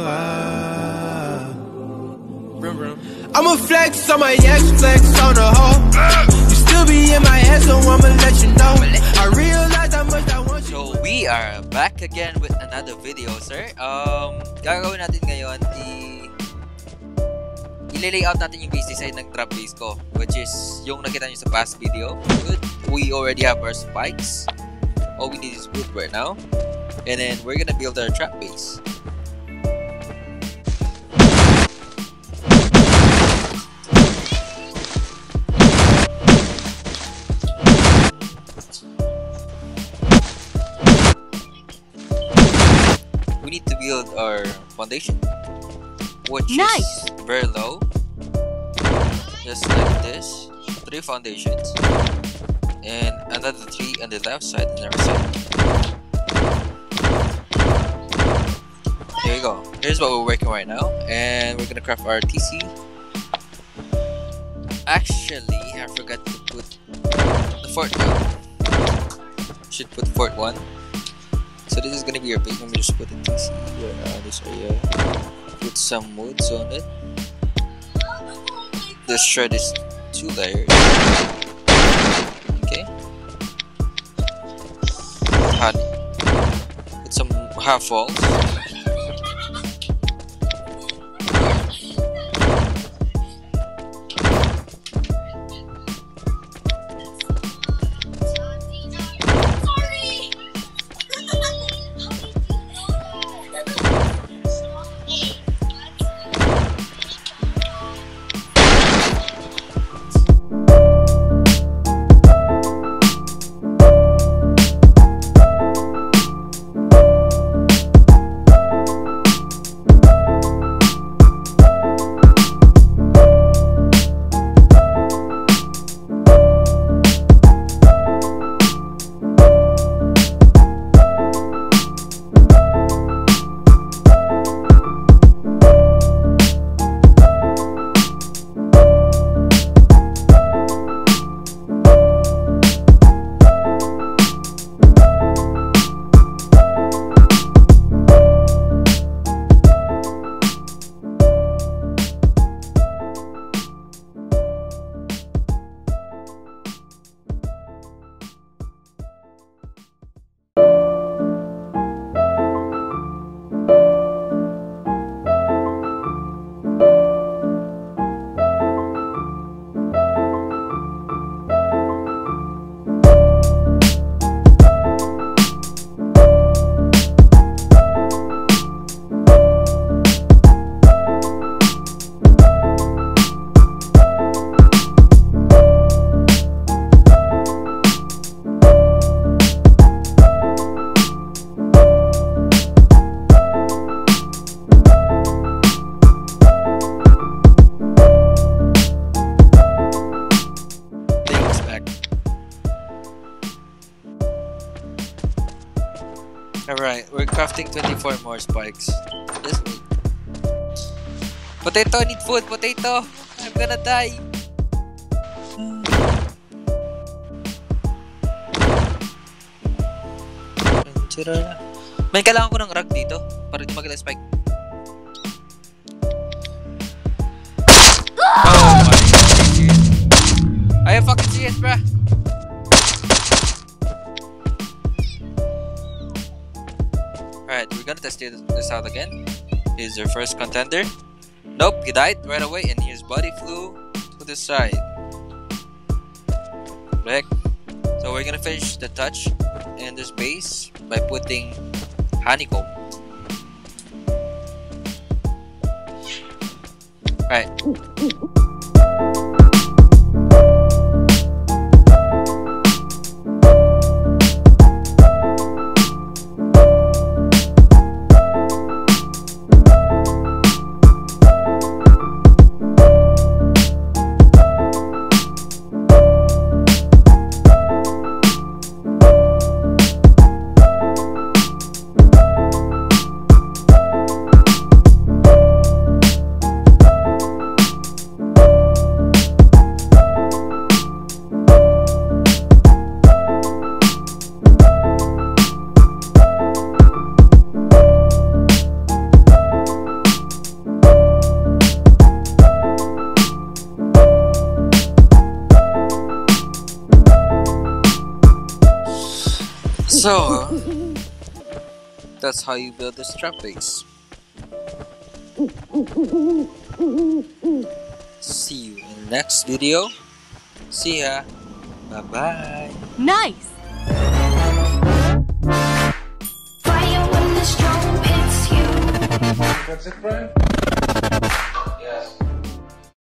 I'ma flex on my ex, flex on the hoe. You still be in my head, so I'ma let you know. I realize how much I want you. So we are back again with another video, sir. Gagawin natin ngayon i-layout natin yung base design ng trap base ko, which is yung nakita nyo sa past video. We already have our spikes. All we need is wood right now, and then we're gonna build our trap base. We need to build our foundation, which is very low, just like this. 3 foundations and another 3 on the left side and the right side. Here you go. Here's what we're working right now, and we're gonna craft our TC. Actually, I forgot to put the fort one. Should put fort 1. So this is gonna be your base. Let me just put the TC here, this area. Put some woods on it. This shred is 2 layers. Okay. Honey. Put some half walls. Alright, we're crafting 24 more spikes. Just wait. Potato, I need food! Potato! I'm gonna die! May kailangan ko ng rag dito para di maganda spike. Oh my god. I am fucking serious, bruh! Alright, we're gonna test this out again. Here's your first contender. Nope, he died right away and his body flew to the side. Correct. So we're gonna finish the touch and this base by putting honeycomb. Alright. So that's how you build this trap base. See you in the next video. See ya. Bye bye. Nice. Fire when the strobe hits you. That's it, Brian?